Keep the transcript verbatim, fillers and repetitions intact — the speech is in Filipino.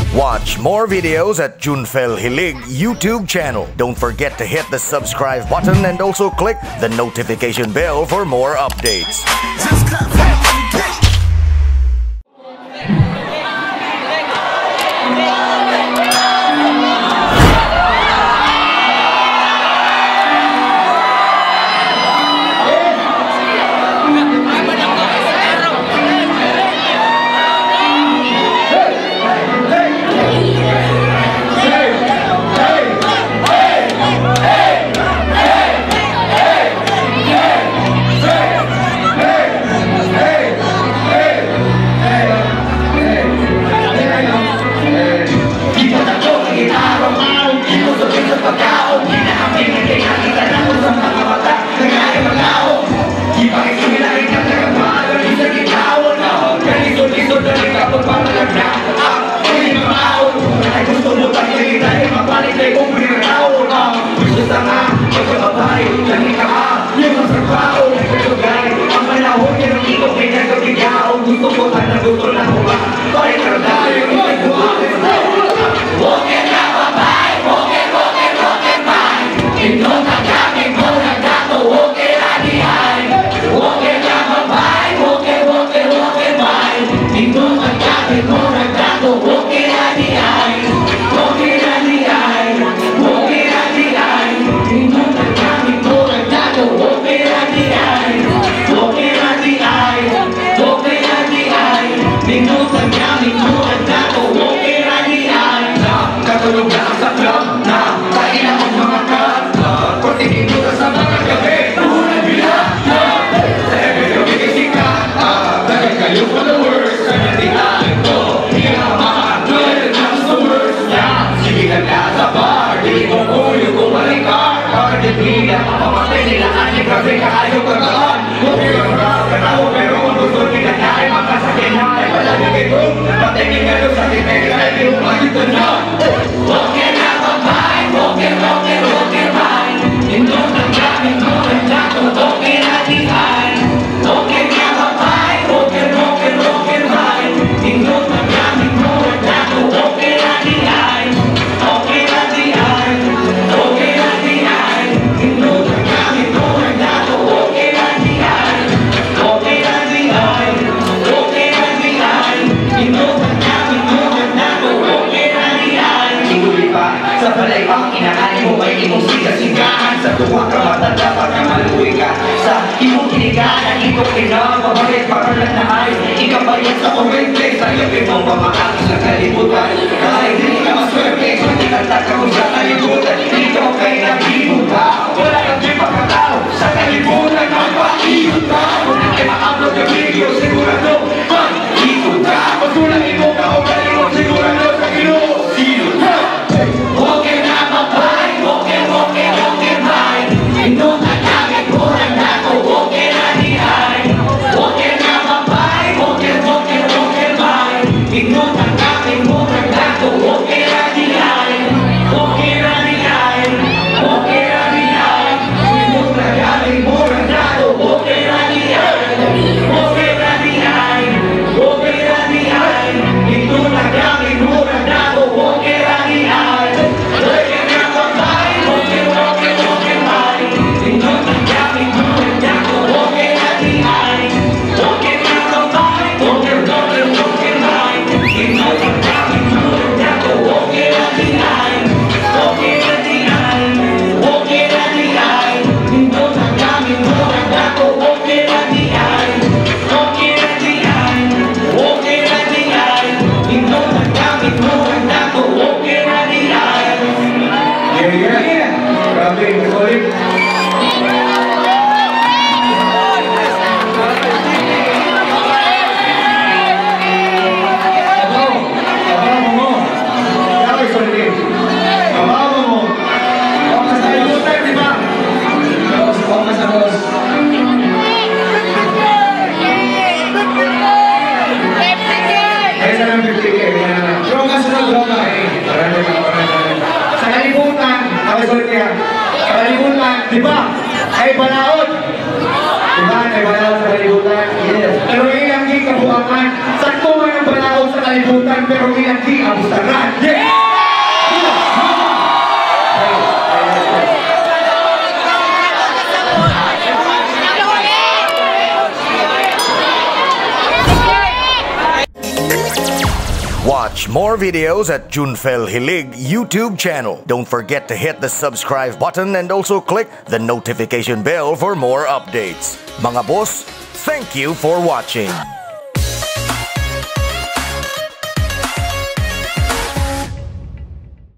Watch more videos at Junfel Hilig YouTube channel. Don't forget to hit the subscribe button and also click the notification bell for more updates. Di ba? Ay balaod. Di ba? Ay balaod sa kalibutan. Yes. Pero ilang kabuangan. Sakto man ang balaod sa kalibutan pero ilanti ang butangan. Yeah! Watch more videos at Junfel Hilig YouTube channel. Don't forget to hit the subscribe button and also click the notification bell for more updates. Mga boss, thank you for watching.